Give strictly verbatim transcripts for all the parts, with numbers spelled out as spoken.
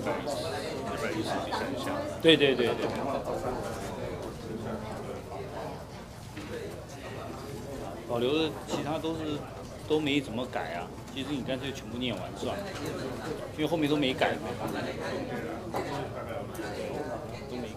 一百一十比三项。 对对对对。保留的其他都是都没怎么改啊。其实你干脆全部念完算了，因为后面都没改嘛。都没改。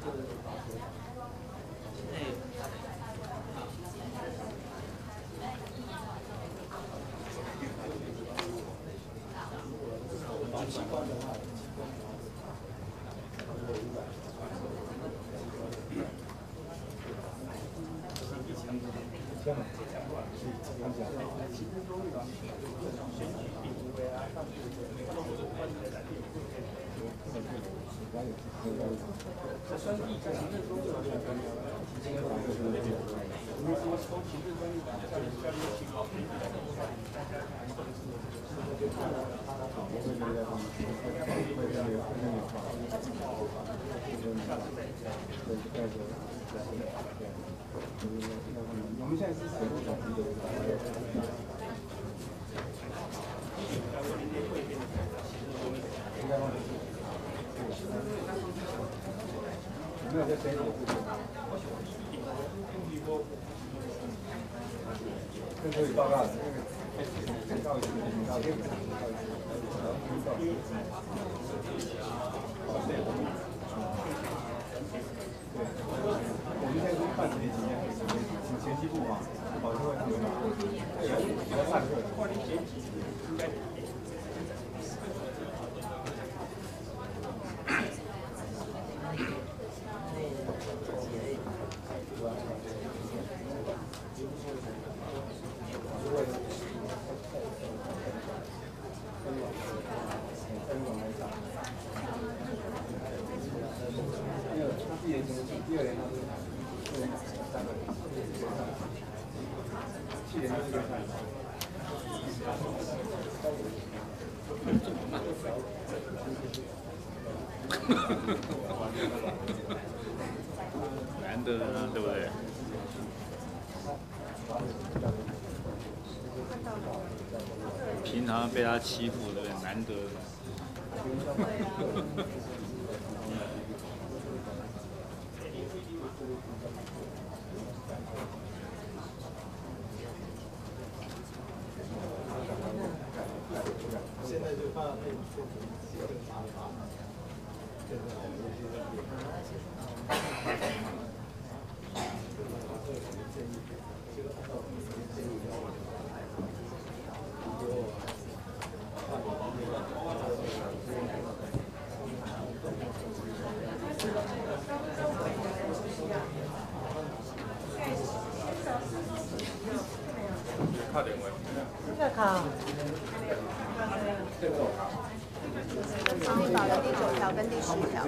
我们现在是谁都找不到。没有在谁手这边。跟这里报告，那个告一下，告一下，告一下。我们现在是办这些几件，请前期部嘛，保证会他们嘛，给他上课。 难得的呢，对不对？平常被他欺负，对不对？难得的。 现在就怕被靠点位。 这个考。 防疫保的第九条跟第十条。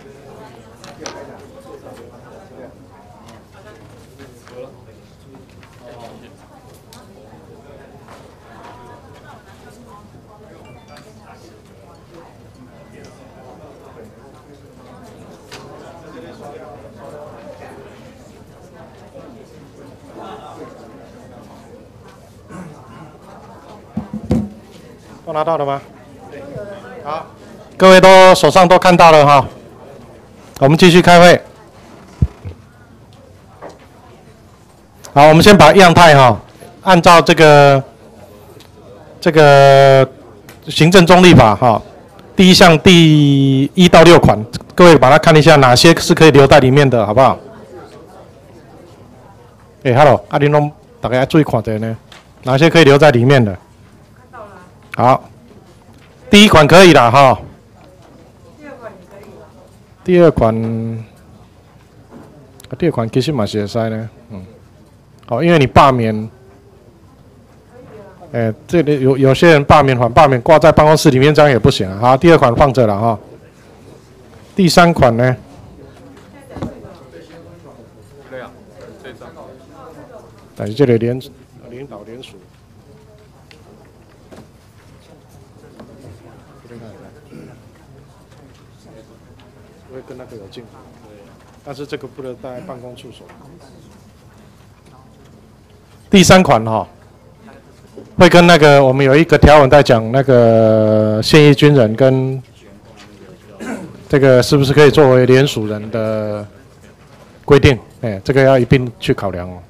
都拿到了吗？好，各位都手上都看到了哈，我们继续开会。好，我们先把样态哈，按照这个这个行政中立法哈，第一项第一到六款，各位把它看一下，哪些是可以留在里面的，好不好？哎、欸、，Hello， 阿玲龙，大家注意看着呢，哪些可以留在里面的？好，第一款可以了哈。第二款也可以了。第二款，第二款其实嘛是会使呢，嗯，好，因为你罢免，哎、欸，这里有有些人罢免反罢免挂在办公室里面，这样也不行啊。好，第二款放着了哈。第三款呢？ 对啊，这张。 在这里联领导联署。会跟那个有进，但是这个不能在办公处所。第三款哈、哦，会跟那个我们有一个条文在讲那个现役军人跟这个是不是可以作为联署人的规定？哎，这个要一并去考量哦。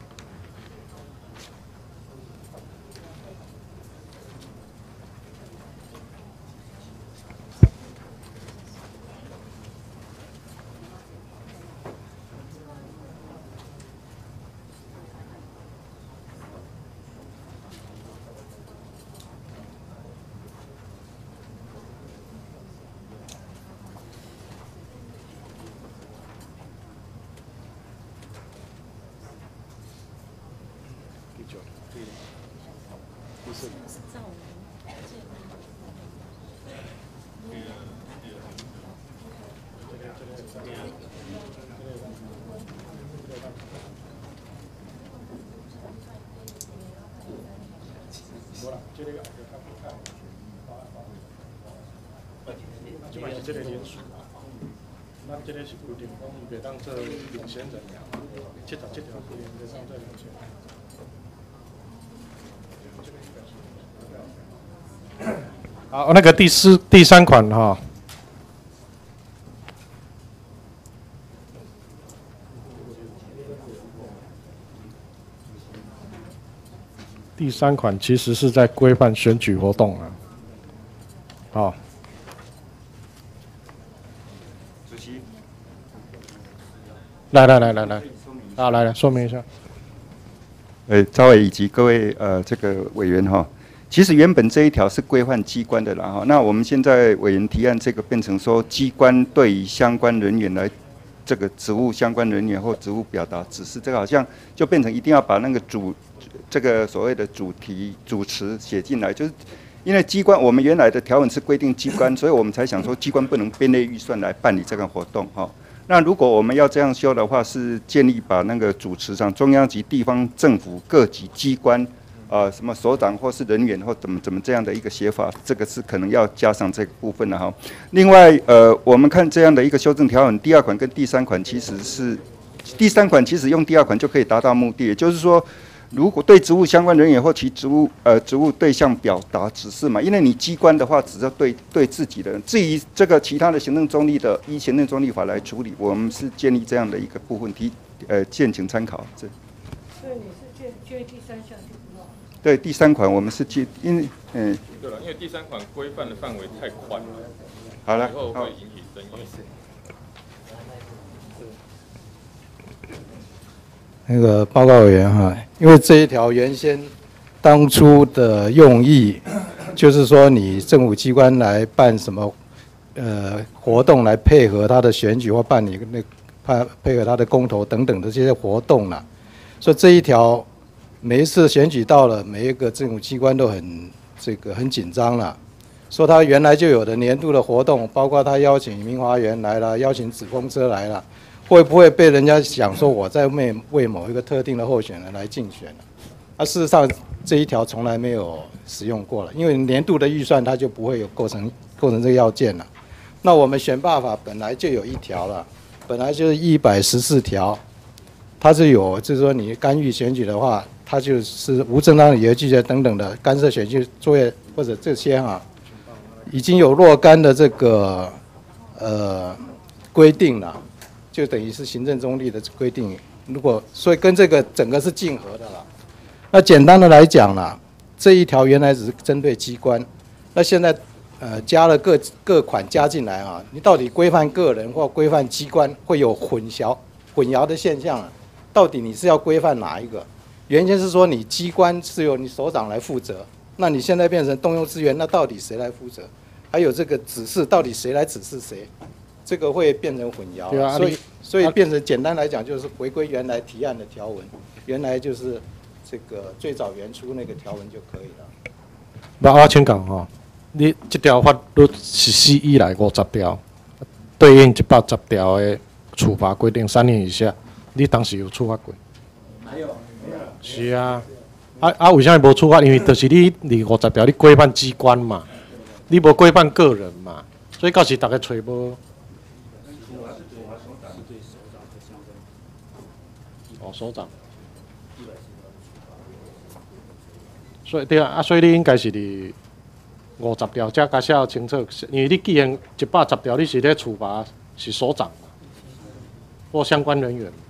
即摆是这个联署啊，咱这个是规定讲袂当做领先人呀，这条这条规定袂当做领先人。 好，那个第四、第三款哈、哦。第三款其实是在规范选举活动啊，好、哦。 主席， 来来来来来，啊来来说明一下。 呃，赵委以及各位呃这个委员哈，其实原本这一条是规范机关的啦哈，那我们现在委员提案这个变成说机关对于相关人员来这个职务相关人员或职务表达指示，这个好像就变成一定要把那个主这个所谓的主题主词写进来，就是因为机关我们原来的条文是规定机关，所以我们才想说机关不能编列预算来办理这个活动哈。那如果我们要这样修的话，是建议把那个主词上中央及地方政府各级机关，呃，什么首长或是人员或怎么怎么这样的一个写法，这个是可能要加上这个部分的哈。另外，呃，我们看这样的一个修正条文，第二款跟第三款其实是，第三款其实用第二款就可以达到目的，也就是说，如果对职务相关人员或其职务呃职务对象表达指示嘛，因为你机关的话只是对对自己的人，至于这个其他的行政中立的，依行政中立法来处理，我们是建立这样的一个部分提呃建请参考。这。 所以你是建建第三项就不要。 对第三款我们是建，因为嗯。 对了，因为第三款规范的范围太宽了， 好了， 以后会引起争议。 那个报告委员哈，因为这一条原先当初的用意，就是说你政府机关来办什么呃活动来配合他的选举或办理那配配合他的公投等等的这些活动啦，所以这一条每一次选举到了，每一个政府机关都很这个很紧张啦，说他原来就有的年度的活动，包括他邀请明华园来了，邀请紫风车来了。会不会被人家想说我在为为某一个特定的候选人来竞选呢？啊，事实上这一条从来没有使用过了，因为年度的预算它就不会有构成构成这个要件了。那我们选罢法本来就有一条了，本来就是一百十四条，它是有就是说你干预选举的话，它就是无正当理由拒绝等等的干涉选举作业或者这些哈、啊，已经有若干的这个呃规定了。就等于是行政中立的规定，如果所以跟这个整个是竞合的了。那简单的来讲啦，这一条原来只是针对机关，那现在呃加了各各款加进来啊，你到底规范个人或规范机关会有混淆混淆的现象啊？到底你是要规范哪一个？原先是说你机关是由你首长来负责，那你现在变成动用资源，那到底谁来负责？还有这个指示，到底谁来指示谁？这个会变成混淆， 对啊， 所以所以变成简单来讲就是回归原来提案的条文，原来就是这个最早原初那个条文就可以了。 那我请讲吼，你这条法律实施以来五十条，对应一百十条的处罚规定三年以下，你当时有处罚过？ 没有，没有。 是啊，啊啊，为啥无处罚？因为就是你你五十条你规范机关嘛，你无规范个人嘛，所以到时大家找无。哦，首长。所以对啊，啊，所以你应该是伫五十条，才甲写清楚。因为你既然一百十条，你是咧处罚是首长或相关人员，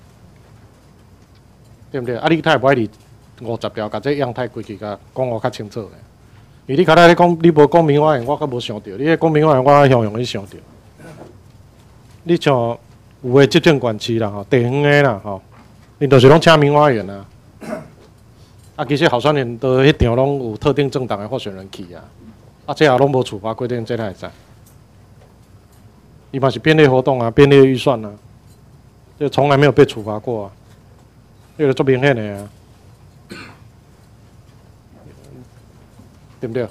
对不对？啊，你太不爱理五十条，甲这样态规矩甲讲我较清楚咧。因为你刚才咧讲，你无讲民法院，我较无想到；你咧讲民法院，我较容易想到。你像有诶执政管区啦，吼，地方诶啦，吼，因就是拢请民法院啊。啊，其实候选人都迄场拢有特定政党诶候选人去啊，啊，这也拢无处罚规定，这哪会知？伊嘛是编列活动啊，编列预算啊，这从来没有被处罚过啊，这个做明显的啊，对不对？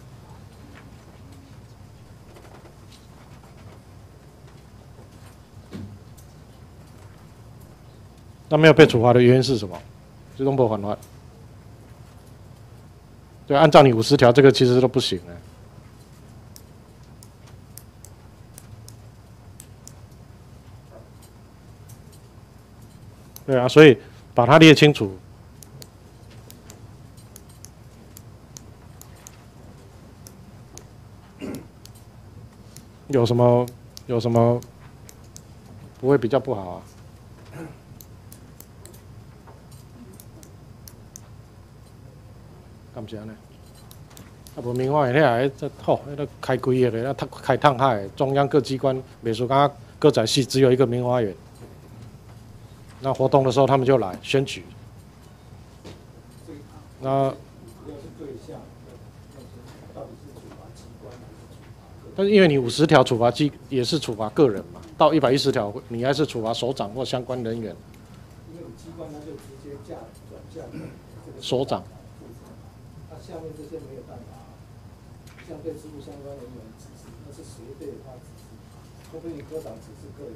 那没有被处罚的原因是什么？是拢无犯法。对，按照你五十条，这个其实都不行的。对啊，所以把它列清楚。有什么有什么不会比较不好啊？干啥呢？啊，无民法院遐个，吼，迄个开几个咧，啊，开烫海，中央各机关美术刚各在系只有一个民法院。那活动的时候他们就来选举。那，但是因为你五十条处罚机也是处罚个人嘛，到一百一十条你还是处罚首长或相关人员。 因为有机关他就直接嫁转嫁给这个首长。 他下面这些没有办法，像对事务相关人员指示，那是谁对他指示？除非你科长指示个人。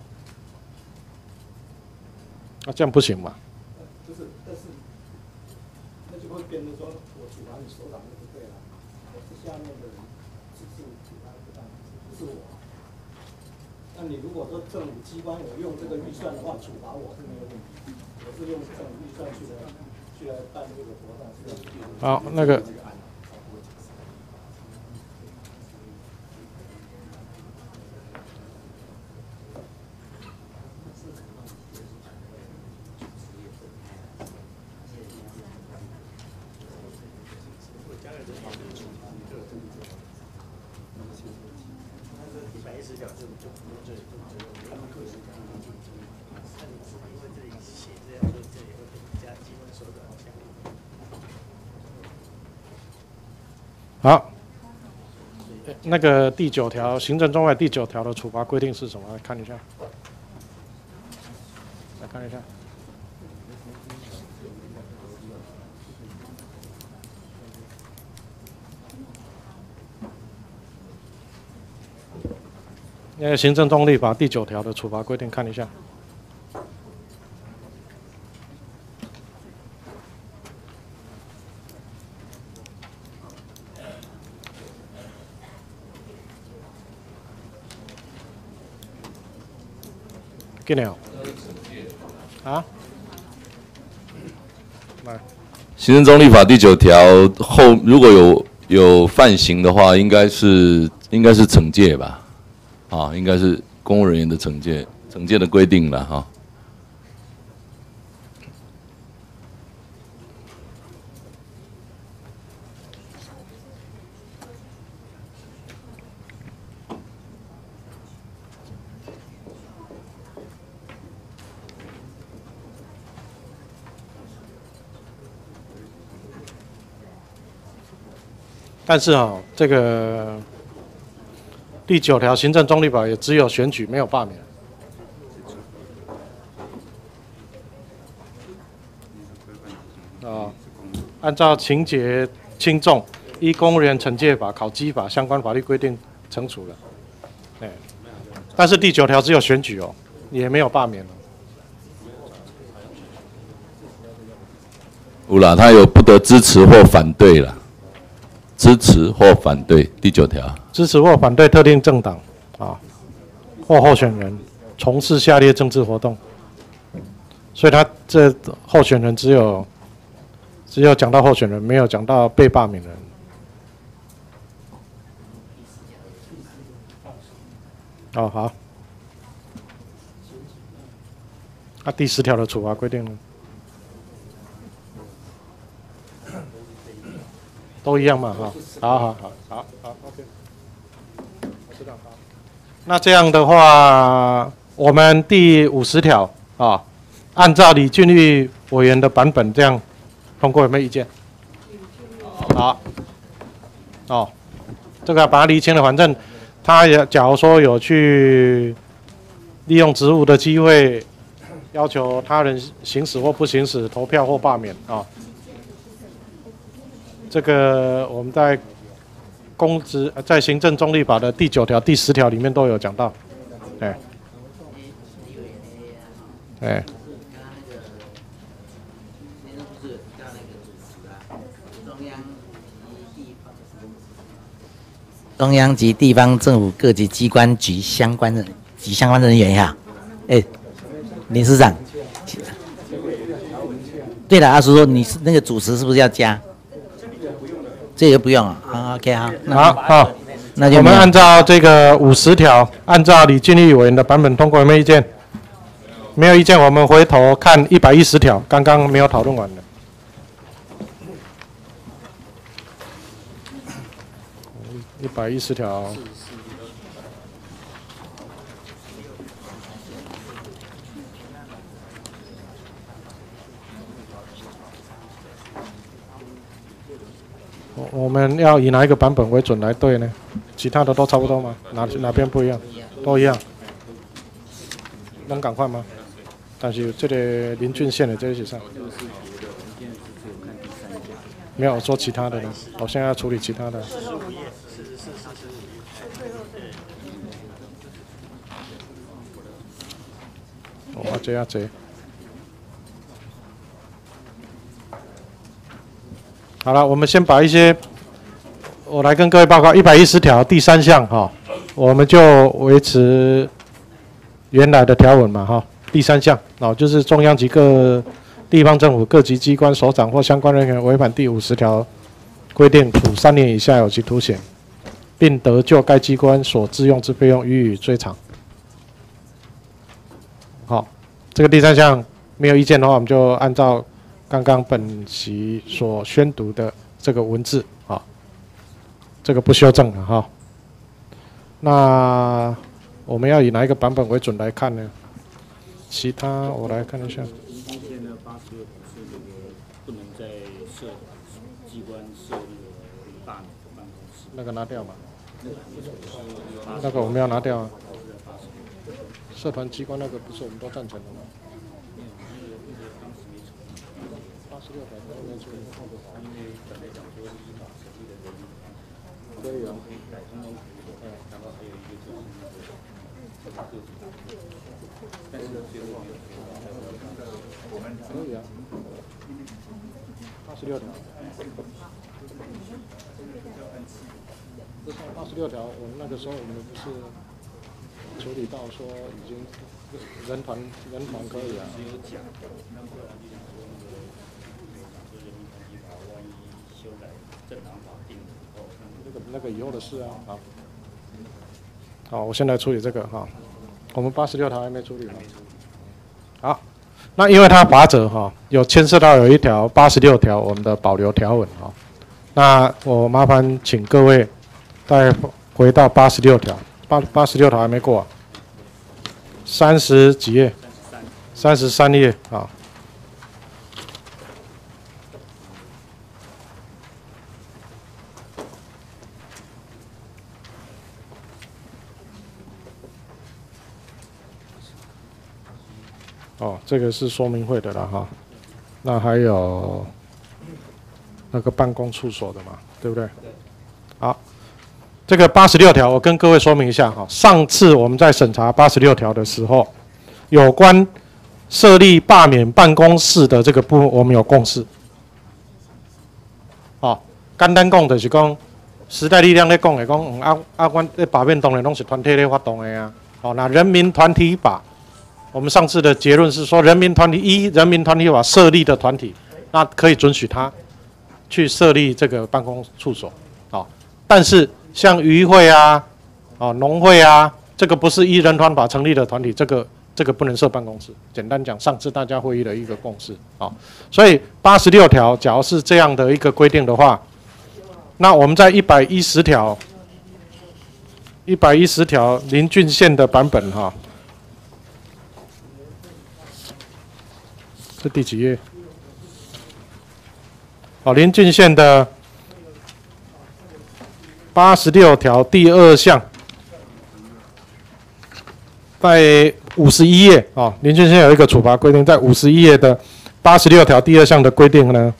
那、啊、这样不行嘛？ 不是，但是那就会变成说，我处罚你首长就不对了，我是下面的人指示处罚不当，不是我。那你如果说政府机关有用这个预算的话，处罚我是没有问题。我是用政府预算去来去来办这个活动。 好，那个。好，那个第九条行政中外第九条的处罚规定是什么？来看一下，来看一下。那个行政中立法第九条的处罚规定看一下。给你哦。啊？来。 行政中立法第九条后，如果有有犯行的话，应该是应该是惩戒吧？啊，应该是公务人员的惩戒，惩戒的规定了哈。 但是啊，这个第九条行政中立法也只有选举，没有罢免。啊，按照情节轻重，依公务员惩戒法、考绩法相关法律规定惩处了。哎，但是第九条只有选举哦，也没有罢免哦。 有啦，他有不得支持或反对了。支持或反对第九条， 支持或反对特定政党啊或候选人从事下列政治活动，所以他这候选人只有只有讲到候选人，没有讲到被罢免人。 哦，好。那、啊、第十条的处罚规定呢？都一样嘛，哈。好好好好好 ，OK。我知道，好。那这样的话，我们第五十条啊，按照李俊玉委员的版本这样通过，有没有意见？好。哦，这个把它厘清了，反正他也假如说有去利用职务的机会，要求他人行使或不行使投票或罢免啊。这个我们在公职在行政中立法的第九条、第十条里面都有讲到，哎，哎。 中央及地方政府各级机关及相关的及相关人员呀，哎，理事长，对了，阿叔说你是那个主持是不是要加？这个不用啊，好 ，OK 好， 好好， 那就我们按照这个五十条，按照李俊毅委员的版本通过，有没有意见？没有意见，我们回头看一百一十条，刚刚没有讨论完的。一百一十条，我我们要以哪一个版本为准来对呢？其他的都差不多吗？哪哪边不一样？都一样。能赶快吗？但是这个林俊宪的这个是啥？没有我说其他的呢，我现在要处理其他的。我这样这。好了，我们先把一些，我来跟各位报告一百一十条第三项哈，我们就维持原来的条文嘛哈。第三项哦，就是中央及各地方政府各级机关首长或相关人员违反第五十条规定，处三年以下有期徒刑，并得就该机关所自用之费用予以追偿。好，这个第三项没有意见的话，我们就按照刚刚本席所宣读的这个文字啊，这个不修正了哈。那我们要以哪一个版本为准来看呢？其他我来看一下。 今天的八十六条是这个不能在社机关设立罢免的办公室。 那个拿掉嘛。那个我们要拿掉啊。社团机关那个不是我们都赞成的吗？八十六条里面出可以啊。可以啊。八十六条。这上八十六条，我们那个时候我们不是处理到说已经人团人团可以啊。那个那个以后的事啊，好。好，我现在处理这个哈。我们八十六条还没处理吗？好，那因为它法则哈有牵涉到有一条八十六条我们的保留条文哈，那我麻烦请各位再回到八十六条，八八十六条还没过、啊，三十几页，三十三页啊。哦，这个是说明会的了哈，那还有那个办公处所的嘛，对不对？好，这个八十六条我跟各位说明一下哈。上次我们在审查八十六条的时候，有关设立罢免办公室的这个部分，我们有共识。哦，简单讲就是讲，时代力量在讲的讲，嗯啊啊，阮这罢免当然拢是团体在发动的啊。哦，那人民团体法。我们上次的结论是说，人民团体一人民团体法设立的团体，那可以准许他去设立这个办公处所，哦。但是像渔会啊、哦农会啊、 这个不是依人团法成立的团体，这个这个不能设办公室。简单讲，上次大家会议的一个共识啊。所以八十六条，假如是这样的一个规定的话，那我们在一百一十条，一百一十条林俊宪的版本哈，这第几页？哦，林俊宪的八十六条第二项。在五十一页啊，林俊宪有一个处罚规定，在五十一页的八十六条第二项的规定呢，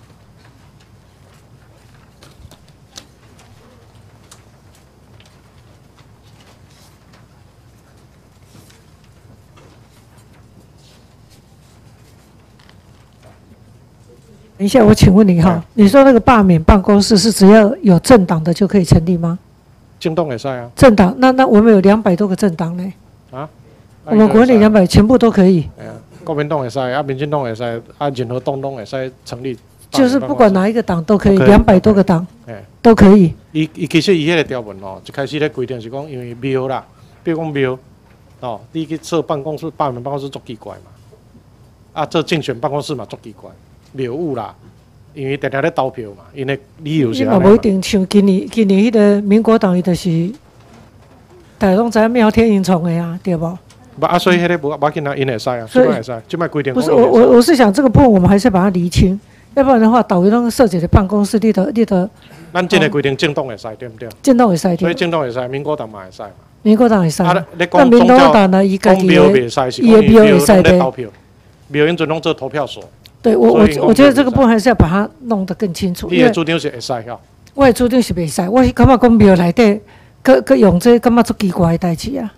等一下，我请问你哈，你说那个罢免办公室是只要有政党的就可以成立吗？ 政党也是啊。 政党，那那我们有两百多个政党呢。 啊？ 我们国内两百全部都可以。 哎呀，国民党也是啊，民进党也是啊，任何党拢也是成立。 就是不管哪一个党都可以，两百多个党， 哎， 都可以。 伊伊其实伊迄个条文哦，一开始咧规定是讲，因为庙啦，比如讲庙，哦，你去设办公室、罢免办公室足奇怪嘛，啊，做竞选办公室嘛足奇怪，庙宇啦，因为定定咧投票嘛，因为理由是安尼嘛。 你嘛无一定像今年今年迄个民国党伊就是大家拢知影苗天营创的啊，对无？ 不啊，所以迄个无无紧啊，因会使啊，即摆会使，即摆规定。 不是我我我是想这个部分我们还是把它厘清，要不然的话，导游拢设计的办公室，你的你的。 咱这个规定政党会使对不对？ 政党会使对。 所以政党会使，民国党嘛会使嘛。 民国党会使。 啊， 那民国党呢？伊家己的伊的庙会使的。 庙因准拢做投票所。 对我我我觉得这个部分还是要把它弄得更清楚。 你的主张是会使吼？ 我的主张是袂使，我感觉讲庙内底，佮佮用这感觉足奇怪的代志啊。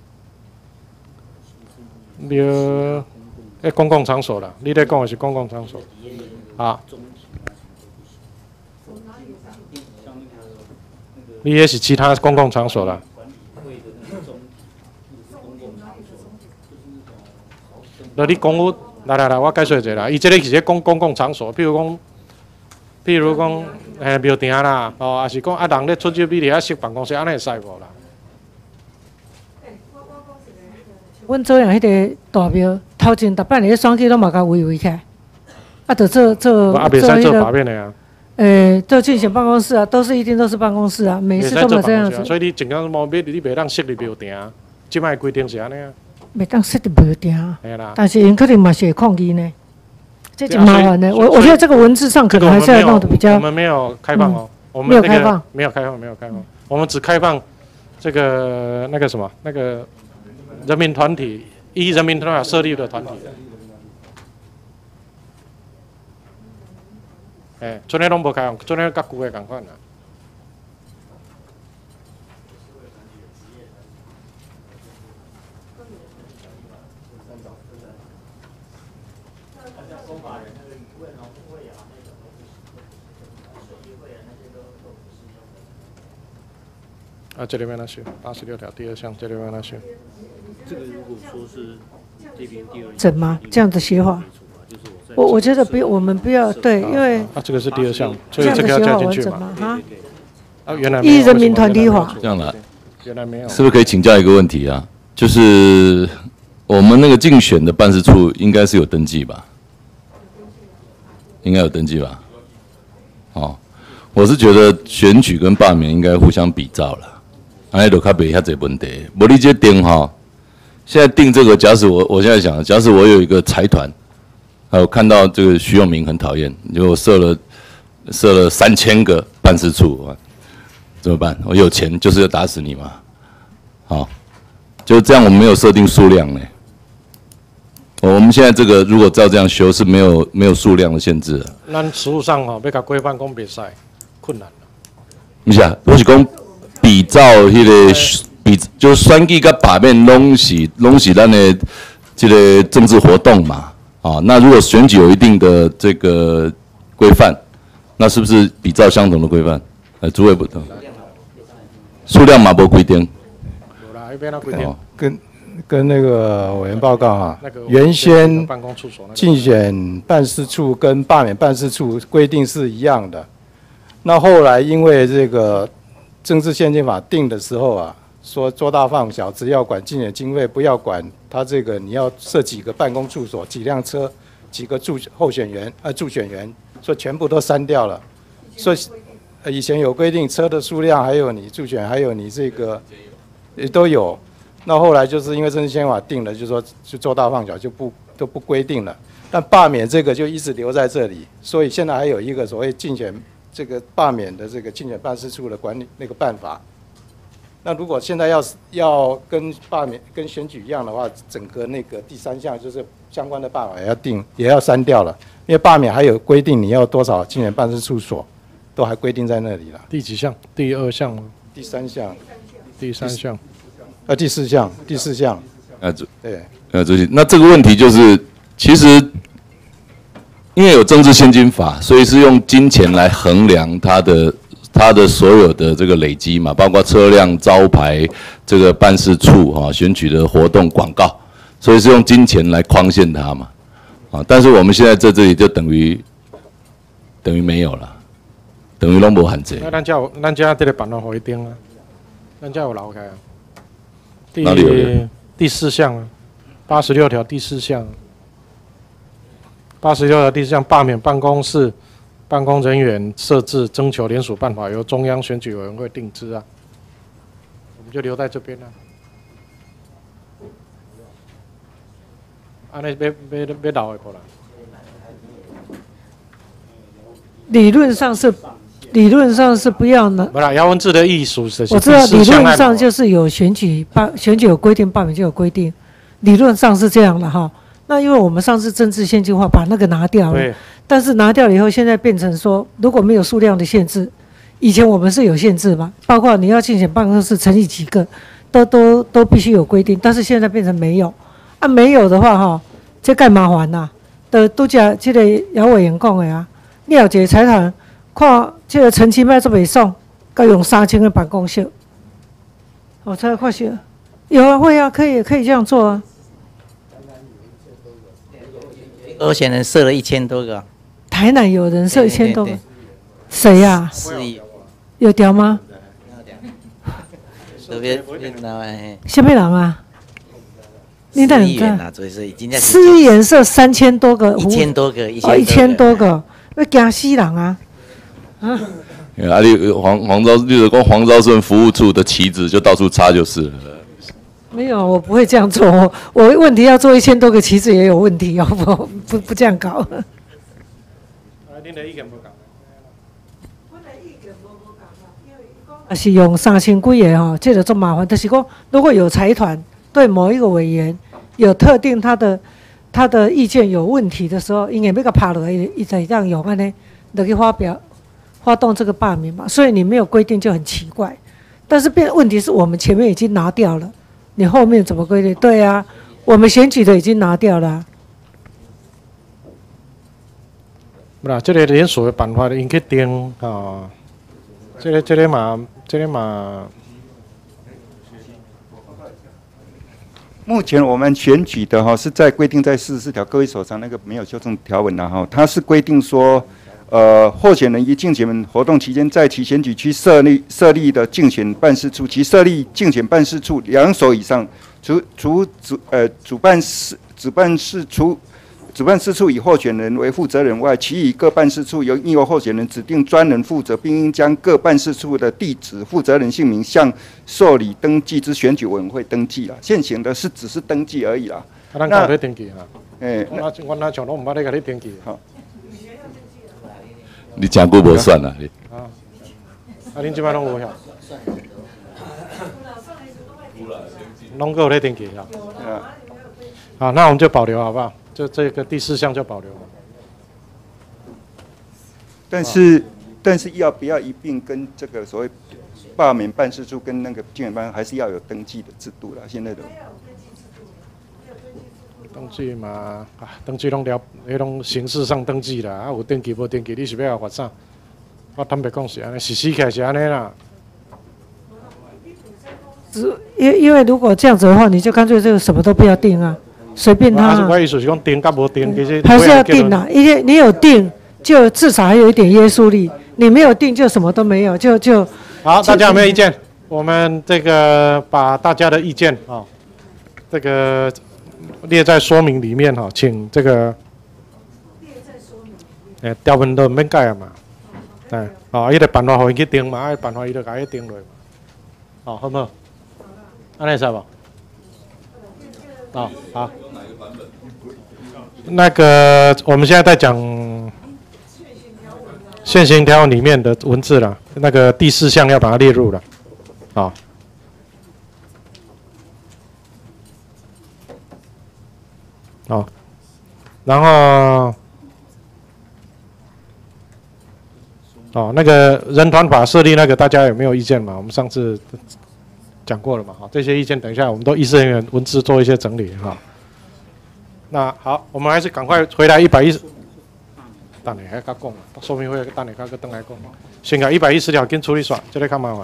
庙，诶，公共场所啦，你咧讲的是公共场所，啊。你也是其他公共场所啦。那你公务，来来来，我解说一下啦。伊这个是咧公公共场所，比如讲，比如讲，诶，庙埕啦，哦，也是讲啊，人咧出入比伫遐设办公室，安尼会使无啦？ 阮做样迄个大庙，头前逐摆咧选举拢嘛甲围围起来，啊，就做做啊，袂使做罢免的啊。 诶，做竞选办公室啊，都是一定都是办公室啊，每次都没这样子。 所以你尽量无别你袂当设立庙埕，即摆规定是安尼啊。 袂当设立庙埕， 系啦。 但是因可能嘛是会抗议呢，这挺麻烦的。我我觉得这个文字上可能还是要弄得比较。 我们没有开放哦，我们没有开放， 没有开放，没有开放，我们只开放这个那个什么那个人民团体依人民团体设立的团体。诶，昨天拢无开放，昨天甲旧的共款啦。啊，这里面那些八十六条第二项，这里面那些。 这个如果说是这边第二怎么这样的写法？我我觉得不要，我们不要对，因为啊，这个是第二项，所以这个要加进去嘛。 哈， 啊，原来依人民团体法。 这样来， 原来没有。 是不是可以请教一个问题啊？就是我们那个竞选的办事处应该是有登记吧？应该有登记吧？哦，我是觉得选举跟罢免应该互相比照了，安尼就较袂遐侪问题。无你这定哈，现在定这个，假使我我现在想，假使我有一个财团。还有看到这个徐永明很讨厌，就设了设了三千个办事处啊，怎么办？我有钱就是要打死你嘛，好，就这样，我们没有设定数量呢。我们现在这个如果照这样修是没有没有数量的限制的。 咱实务上吼，要甲规范讲袂使，困难了。 不是啊，我是讲比照迄个比，就是选举甲罢免拢是拢是咱的这个政治活动嘛。啊，那如果选举有一定的这个规范，那是不是比照相同的规范？呃，主委不同，数量嘛无规定。 有啦，那边那规定。 跟跟那个委员报告啊，原先竞选办事处跟罢免办事处规定是一样的，那后来因为这个政治宪政法定的时候啊， 说做大放小，只要管竞选经费，不要管他这个你要设几个办公处所、几辆车、几个助候选人啊助选员，说全部都删掉了。所以呃以前有规定车的数量，还有你助选，还有你这个也都有。那后来就是因为政治宪法定了，就说就做大放小就不都不规定了。但罢免这个就一直留在这里，所以现在还有一个所谓竞选这个罢免的这个竞选办事处的管理那个办法。那如果现在要要跟罢免跟选举一样的话，整个那个第三项就是相关的办法也要定也要删掉了，因为罢免还有规定你要多少竞选办事处所，都还规定在那里了。 第几项？第二项吗？ 第三项。 第三项。 呃，第四项，第四项。 呃，这对。 呃，主席，那这个问题就是，其实因为有政治现金法，所以是用金钱来衡量它的。它的所有的这个累积嘛，包括车辆、招牌、这个办事处啊、选举的活动、广告，所以是用金钱来框限它嘛，啊，但是我们现在在这里就等于等于没有了，等于拢无限制。 那咱叫咱家这个版本回定啊，咱家有留开啊。第哪里有？ 第四项啊，八十六条第四项，八十六条第四项罢免办公室。办公人员设置征求联署办法由中央选举委员会定之啊，我们就留在这边了。安尼要要要留的不啦？ 理论上是，理论上是不要呢。 不啦，姚文智的艺术是。 我知道理论上就是有选举罢选举有规定，罢免就有规定，理论上是这样的哈。那因为我们上次政治现金化把那个拿掉了。但是拿掉了以后，现在变成说，如果没有数量的限制，以前我们是有限制嘛，包括你要竞选办公室成立几个，都都都必须有规定。但是现在变成没有，啊没有的话哈，这盖麻烦呐。的都讲这个姚委员讲的啊，你有一个财团，看这个陈其迈做袂爽，该用三千个办公室，我才发现有啊会啊，可以可以这样做啊。 候选人设了一千多个。 台南有人设一千多个，谁呀？ 四亿， 有调吗？ 特别什么人啊？你等一下。 四亿元设三千多个， 一千多个， 哦，一千多个，要惊死人啊！啊！ 啊，你黄黄昭，例如讲黄昭顺服务处的旗子就到处插就是了。 没有，我不会这样做。我我问题要做一千多个旗子也有问题哦，不不不这样搞。 恁的意见无共。 啊，是用三千几个吼，这个做麻烦。就是讲，如果有财团对某一个委员有特定他的他的意见有问题的时候，应该要个拍落来，一直这样用安尼，就去发表发动这个罢免嘛。所以你没有规定就很奇怪。但是变问题是我们前面已经拿掉了，你后面怎么规定？对啊，我们选举的已经拿掉了。 不啦，这个联署的办法应去定啊，这个这个嘛，这个嘛。 目前我们选举的哈是在规定在四十四条，各位手上那个没有修正条文的哈，它是规定说，呃，候选人于竞选活动期间，在其选举区设立设立的竞选办事处，其设立竞选办事处两所以上，除除主呃主办事主办事处。主办事处以候选人为负责人外，其余各办事处由应由候选人指定专人负责，并应将各办事处的地址、负责人姓名向受理登记之选举委员会登记啦。现行的是只是登记而已啦。 啊，咱搞咧登记哈。 诶， 我我那像拢唔捌咧甲你登记。 好。 你讲过无算啦？ 啊，啊，恁即摆拢有晓。拢够咧登记哈。好，那我们就保留好不好？就这个第四项就保留了。 但是，但是要不要一并跟这个所谓罢免办事处跟那个竞选办，还是要有登记的制度啦？现在的登记嘛，啊，登记拢了，迄种形式上登记啦，啊，有登记无登记，你是要罚啥？我坦白讲是安尼，实施起来是安尼啦。 只因因为如果这样子的话，你就干脆就什么都不要定啊。随便他、啊。 我意思是讲定甲无定，其实还是要定啦，因为你有定，就至少还有一点约束力；你没有定，就什么都没有，就就。 好，大家有没有意见？ 我们这个把大家的意见啊、哦，这个列在说明里面哈、哦，请这个。列在说明里面。诶，条文都免改啊嘛。哎，哦，伊个办法互伊去定嘛，啊，办法伊就甲伊定落嘛。哦，好不好？安尼使无？哦，好。那个我们现在在讲现行条文里面的文字了，那个第四项要把它列入了，啊、哦，好，然后哦，那个人团法设立那个大家有没有意见嘛？我们上次讲过了嘛，好，这些意见等一下我们都议事人员文字做一些整理哈。那好，我们还是赶快回来一百一十。等下还甲讲，说明会等下甲个等来讲。先甲一百一十条跟处理煞，这个较麻烦。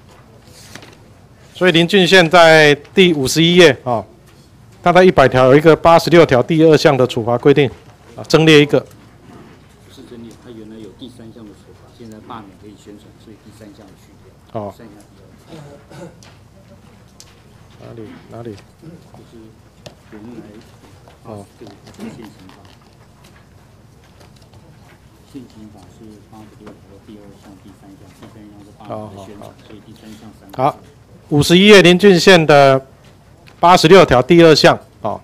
所以林俊宪在第五十一页啊、哦，他在一百条有一个八十六条第二项的处罚规定啊，增列一个。 不是增列，他原来有第三项的处罚，现在罢免可以宣传，所以第三项去掉。哦。剩下第二。 哪里哪里？ 就是原来。哦，这个现行法，现行法是八十六条第二项、第三项，第三项是罢免的宣传，所以第三项三。 好，五十一页林俊宪的八十六条第二项，哦，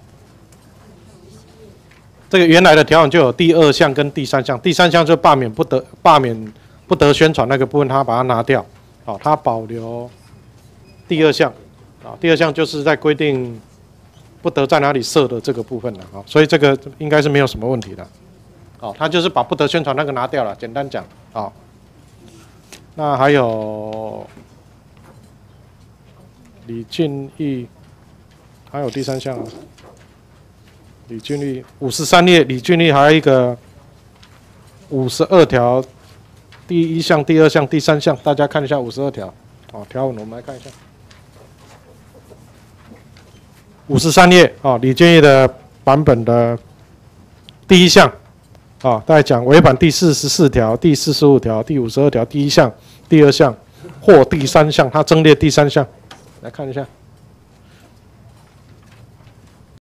这个原来的条文就有第二项跟第三项，第三项就罢免不得罢免不得宣传那个部分，他把它拿掉，哦，他保留第二项，啊、哦，第二项就是在规定。不得在哪里设的这个部分了啊，所以这个应该是没有什么问题的。哦，他就是把不得宣传那个拿掉了，简单讲啊。那还有李俊毅，还有第三项啊，李俊毅五十三页，李俊毅还有一个五十二条，第一项、第二项、第三项，大家看一下五十二条，哦，条文我们来看一下。五十三页啊，李俊毅的版本的第一项啊，大家讲违反第四十四条、第四十五条、第五十二条第一项、第二项或第三项，他增列第三项，来看一下。